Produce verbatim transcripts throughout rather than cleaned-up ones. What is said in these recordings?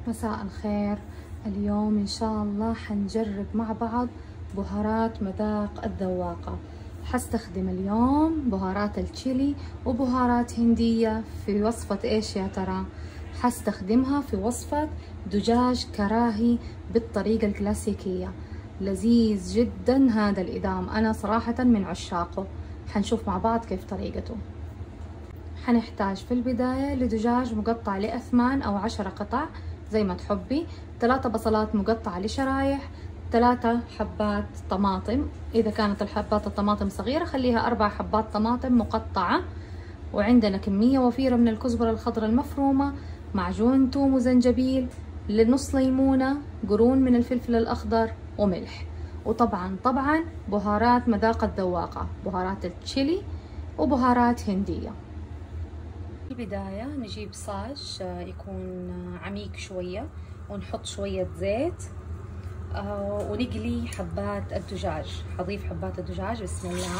مساء الخير. اليوم إن شاء الله حنجرب مع بعض بهارات مذاق الذواقة. حستخدم اليوم بهارات التشيلي وبهارات هندية في وصفة إيش يا ترى؟ حستخدمها في وصفة دجاج كراهي بالطريقة الكلاسيكية. لذيذ جدا هذا الإدام، أنا صراحة من عشاقه. حنشوف مع بعض كيف طريقته. حنحتاج في البداية لدجاج مقطع لأثمان أو عشرة قطع زي ما تحبي، ثلاثة بصلات مقطعة لشرايح، ثلاثة حبات طماطم، إذا كانت الحبات الطماطم صغيرة خليها أربع حبات طماطم مقطعة، وعندنا كمية وفيرة من الكزبرة الخضراء المفرومة، معجون توم وزنجبيل، لنص ليمونة، قرون من الفلفل الأخضر، وملح. وطبعا طبعا بهارات مذاق الذواقة، بهارات التشيلي وبهارات هندية. في البداية نجيب صاج يكون عميق شوية، ونحط شوية زيت ونقلي حبات الدجاج. حضيف حبات الدجاج بسم الله.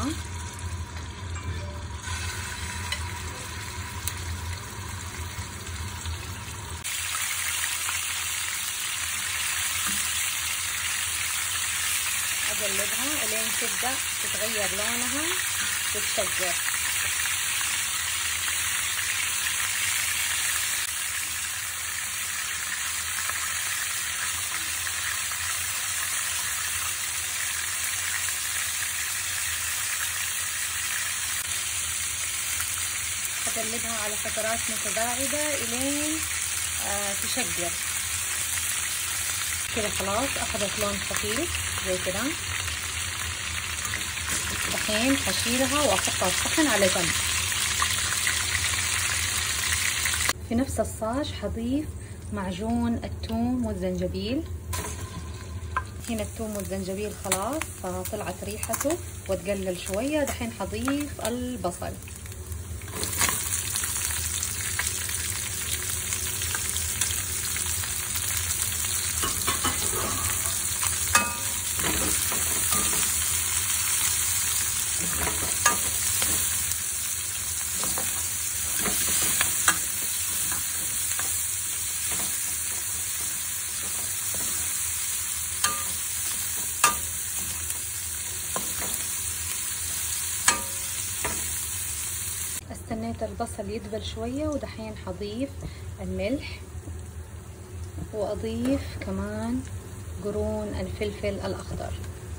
أقلبها لين تبدأ تتغير لونها وتشقر. أقلبها على فترات متباعدة إلين آه تشقر كده. خلاص أخذت لون خفيف زي كده. دحين حشيلها وأحطها في صحن على جنب. في نفس الصاج حضيف معجون الثوم والزنجبيل. هنا الثوم والزنجبيل خلاص طلعت ريحته وتقلل شوية. دحين حضيف البصل. استنيت البصل يدبل شوية، ودحين حضيف الملح، وأضيف كمان قرون الفلفل الأخضر.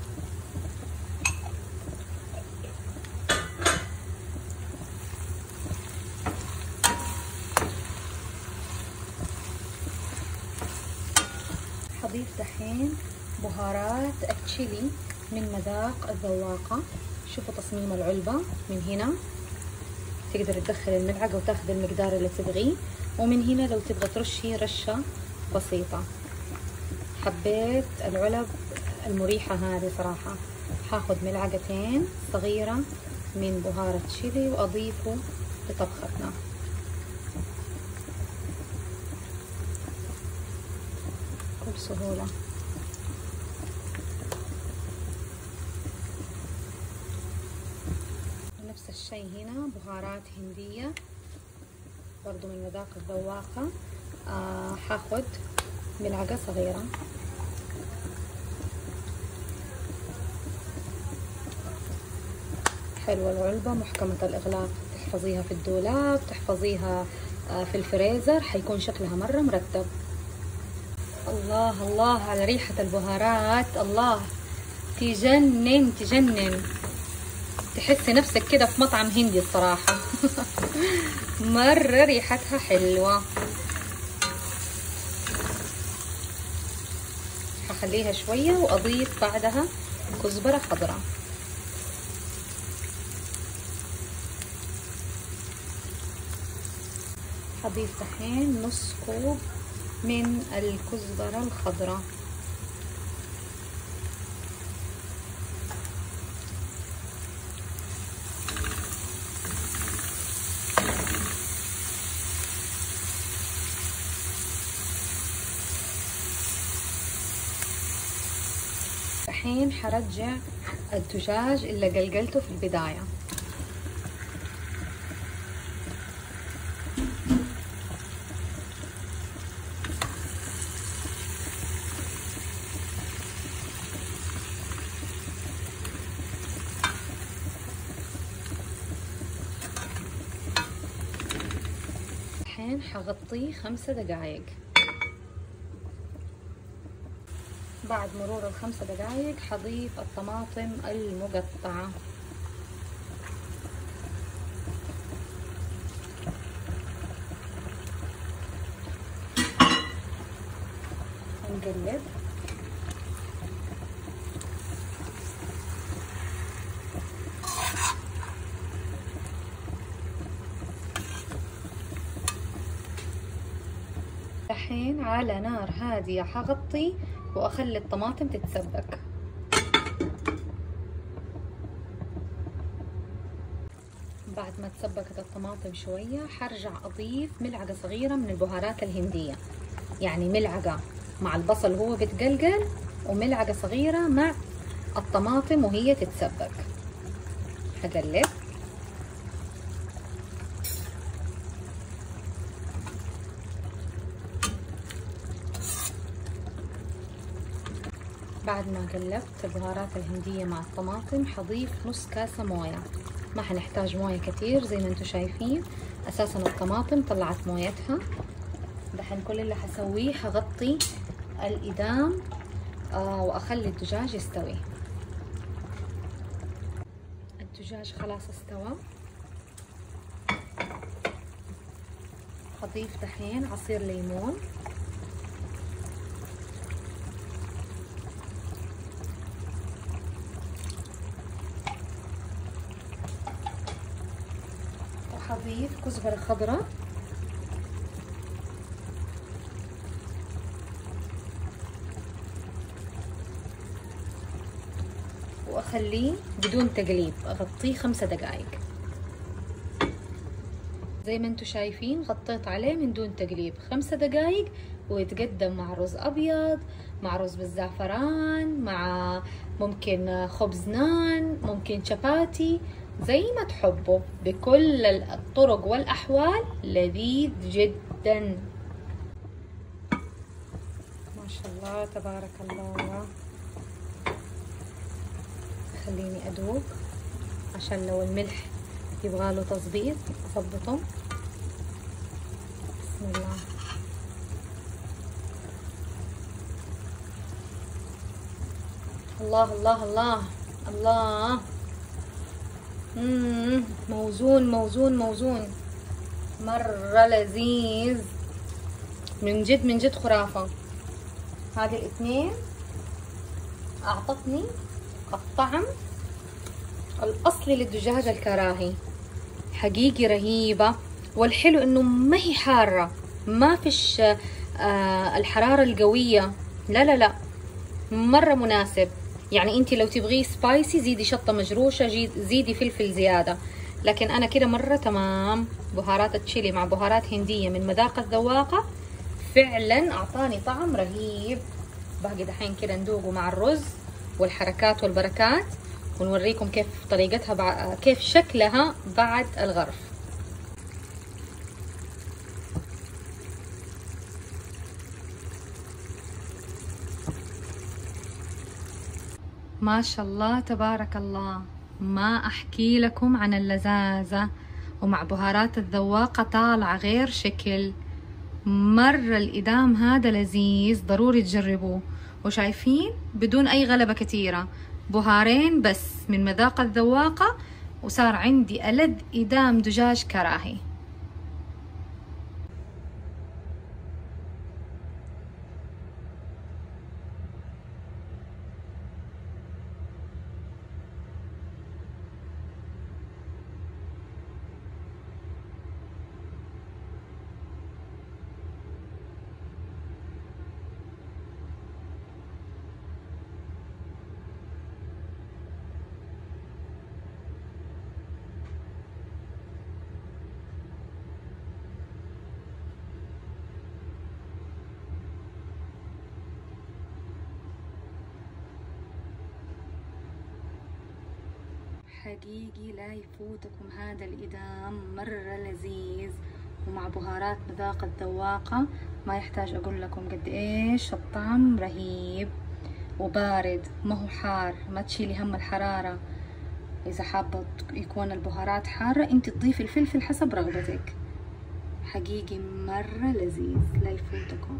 حضيف دحين بهارات التشيلي من مذاق الذواقة. شوفوا تصميم العلبة من هنا، تقدر تدخل الملعقة وتاخذ المقدار اللي تبغيه، ومن هنا لو تبغى ترشي رشة بسيطة. حبيت العلب المريحة هذه صراحة. هاخذ ملعقتين صغيرة من بهار التشيلي وأضيفه لطبختنا. بكل سهولة. نفس الشيء هنا بهارات هندية برضو من مذاق الذواقة. آه حاخد ملعقة صغيرة. حلوة العلبة، محكمة الإغلاق، تحفظيها في الدولاب، تحفظيها آه في الفريزر، حيكون شكلها مرة مرتب. الله الله على ريحة البهارات، الله تجنن تجنن. تحسي نفسك كده في مطعم هندي الصراحة. مرة ريحتها حلوة. هخليها شوية وأضيف بعدها كزبرة خضراء. هضيف دحين نص كوب من الكزبرة الخضراء. الحين حرجع الدجاج اللي قلقلته في البداية. دحين حغطيه خمسة دقايق. بعد مرور الخمسة دقايق حضيف الطماطم المقطعة. نقلب. دحين على نار هادية حغطي واخلي الطماطم تتسبك. بعد ما تسبكت الطماطم شوية حرجع اضيف ملعقة صغيرة من البهارات الهندية، يعني ملعقة مع البصل وهو بتقلقل وملعقة صغيرة مع الطماطم وهي تتسبك. هقلب. بعد ما قلبت البهارات الهندية مع الطماطم حضيف نص كاسة موية، ما حنحتاج موية كتير زي ما انتم شايفين، اساسا الطماطم طلعت مويتها. دحين كل اللي حسويه حغطي الإدام آه واخلي الدجاج يستوي. الدجاج خلاص استوى. حضيف دحين عصير ليمون، وحضيف كزبرة خضراء، واخليه بدون تقليب، اغطيه خمسة دقايق. زي ما انتم شايفين غطيت عليه من دون تقليب خمسة دقايق، ويتقدم مع رز ابيض، مع رز بالزعفران، مع ممكن خبز نان، ممكن شباتي، زي ما تحبوا، بكل الطرق والاحوال لذيذ جدا. ما شاء الله تبارك الله. خليني ادوق عشان لو الملح يبغاله تظبيط اظبطه. بسم الله. الله الله الله الله. مم. موزون موزون موزون، مرة لذيذ من جد من جد خرافة. هذه الاثنين اعطتني الطعم الاصلي للدجاج الكراهي، حقيقي رهيبة. والحلو انه ما هي حارة، ما فيش آه الحرارة القوية، لا لا لا، مرة مناسب. يعني انت لو تبغيه سبايسي زيدي شطة مجروشة، زيدي فلفل زيادة، لكن انا كده مرة تمام. بهارات التشيلي مع بهارات هندية من مذاق الذواقة فعلا اعطاني طعم رهيب. باقي دحين كده ندوقه مع الرز والحركات والبركات، ونوريكم كيف طريقتها بع... كيف شكلها بعد الغرف. ما شاء الله تبارك الله، ما احكي لكم عن اللذاذة، ومع بهارات الذواقة طالعة غير شكل. مرة الإدام هذا لذيذ، ضروري تجربوه. وشايفين بدون أي غلبة كتيرة، بهارين بس من مذاق الذواقة، وصار عندي ألذ إدام دجاج كراهي. حقيقي لا يفوتكم هذا الإدام، مرة لذيذ ومع بهارات مذاق الذواقة. ما يحتاج أقول لكم قد إيش الطعم رهيب وبارد، ما هو حار، ما تشيلي هم الحرارة. إذا حابة يكون البهارات حارة أنت تضيفي الفلفل حسب رغبتك. حقيقي مرة لذيذ، لا يفوتكم.